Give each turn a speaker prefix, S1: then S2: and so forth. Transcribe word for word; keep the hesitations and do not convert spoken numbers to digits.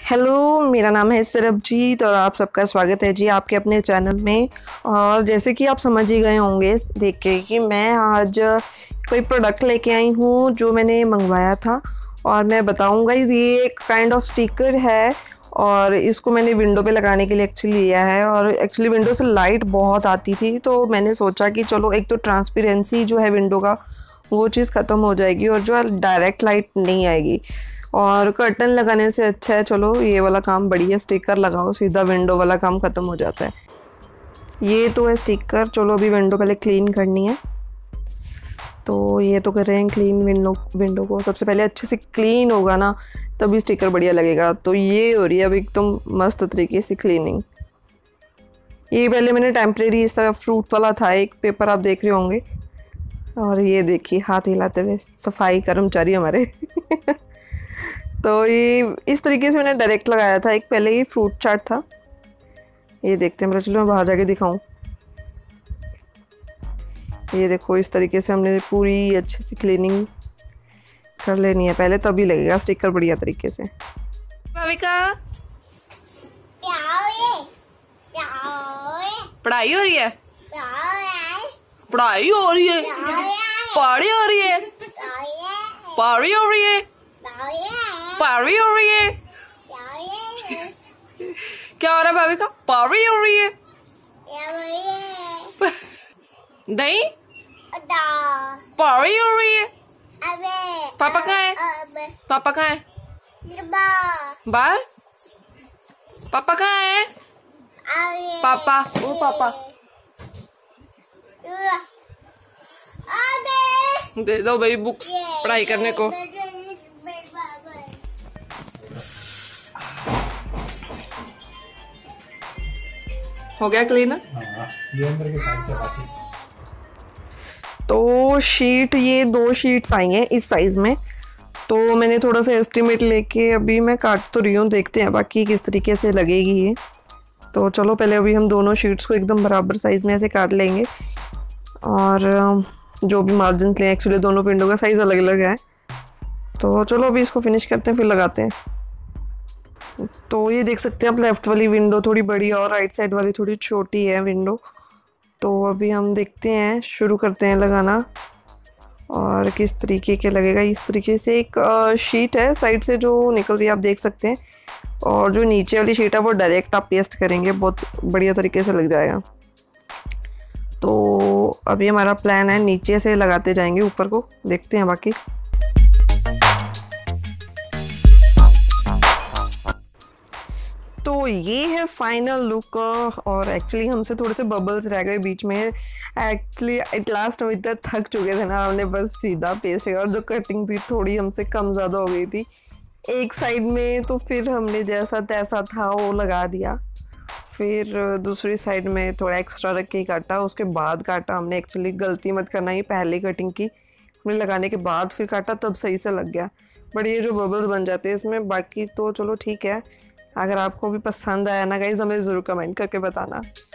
S1: Hello, मेरा नाम है सरबजीत और आप सबका स्वागत है जी आपके अपने चैनल में। और जैसे कि आप समझ ही गए होंगे देख के कि मैं आज कोई प्रोडक्ट लेके आई हूँ जो मैंने मंगवाया था, और मैं बताऊँगा ये एक काइंड ऑफ स्टिकर है और इसको मैंने विंडो पे लगाने के लिए एक्चुअली लिया है। और एक्चुअली विंडो से लाइट बहुत आती थी तो मैंने सोचा कि चलो एक तो ट्रांसपेरेंसी जो है विंडो का वो चीज़ ख़त्म हो जाएगी और जो डायरेक्ट लाइट नहीं आएगी, और कर्टन लगाने से अच्छा है चलो ये वाला काम बढ़िया, स्टिकर लगाओ सीधा विंडो वाला काम ख़त्म हो जाता है। ये तो है स्टिकर। चलो अभी विंडो पहले क्लीन करनी है, तो ये तो कर रहे हैं क्लीन विंडो विंडो को। सबसे पहले अच्छे से क्लीन होगा ना तभी स्टिकर बढ़िया लगेगा। तो ये हो रही है अब एकदम मस्त तरीके से क्लीनिंग। ये पहले मैंने टेम्परेरी इस तरह फ्रूट वाला था एक पेपर, आप देख रहे होंगे। और ये देखिए हाथ हिलाते हुए सफाई कर्मचारी हमारे तो ये इस तरीके से मैंने डायरेक्ट लगाया था। एक पहले ही फ्रूट चाट था, ये देखते हैं। चलो मैं बाहर जाके दिखाऊं। ये देखो इस तरीके से हमने पूरी अच्छे से क्लीनिंग कर लेनी है पहले, तभी लगेगा स्टिकर बढ़िया तरीके से।
S2: भाविका पढ़ाई हो रही है, पढ़ाई हो रही है, पढ़ाई हो रही है, पढ़ाई हो रही है, पढ़ाई हो रही है। क्या हो रहा है भाविका? पढ़ाई हो रही है। नहीं पढ़ाई हो रही है। पापा कहाँ है? पापा कहाँ है? बाहर। पापा कहाँ है? पापा, ओ पापा दे दो भाई बुक्स पढ़ाई करने को। हो गया क्लीन? तो शीट, ये दो शीट्स आई हैं इस साइज में, तो मैंने थोड़ा सा एस्टिमेट लेके अभी मैं काट तो रही हूँ, देखते हैं बाकी किस तरीके से लगेगी ये। तो चलो पहले अभी हम दोनों शीट्स को एकदम बराबर साइज में ऐसे काट लेंगे, और जो भी मार्जिन लें, एक्चुअली दोनों विंडो का साइज़ अलग अलग है। तो चलो अभी इसको फिनिश करते हैं फिर लगाते हैं। तो ये देख सकते हैं आप, लेफ़्ट वाली विंडो थोड़ी बड़ी है और राइट साइड वाली थोड़ी छोटी है विंडो। तो अभी हम देखते हैं, शुरू करते हैं लगाना और किस तरीके के लगेगा। इस तरीके से एक शीट है साइड से जो निकल रही है, आप देख सकते हैं, और जो नीचे वाली शीट है वो डायरेक्ट आप पेस्ट करेंगे, बहुत बढ़िया तरीके से लग जाएगा। तो अभी हमारा प्लान है नीचे से लगाते जाएंगे ऊपर को, देखते हैं बाकी। तो ये है फाइनल लुक, और एक्चुअली हमसे थोड़े से बबल्स रह गए बीच में। एक्चुअली एट लास्ट हम इतना थक चुके थे ना, हमने बस सीधा पेस्ट किया, और जो कटिंग भी थोड़ी हमसे कम ज़्यादा हो गई थी एक साइड में, तो फिर हमने जैसा तैसा था वो लगा दिया। फिर दूसरी साइड में थोड़ा एक्स्ट्रा रख के ही काटा, उसके बाद काटा हमने। एक्चुअली गलती मत करना, ये पहले कटिंग की हमने लगाने के बाद फिर काटा, तब सही से लग गया। बट ये जो बबल्स बन जाते हैं इसमें, बाकी तो चलो ठीक है। अगर आपको भी पसंद आया ना गाइज, हमें ज़रूर कमेंट करके बताना।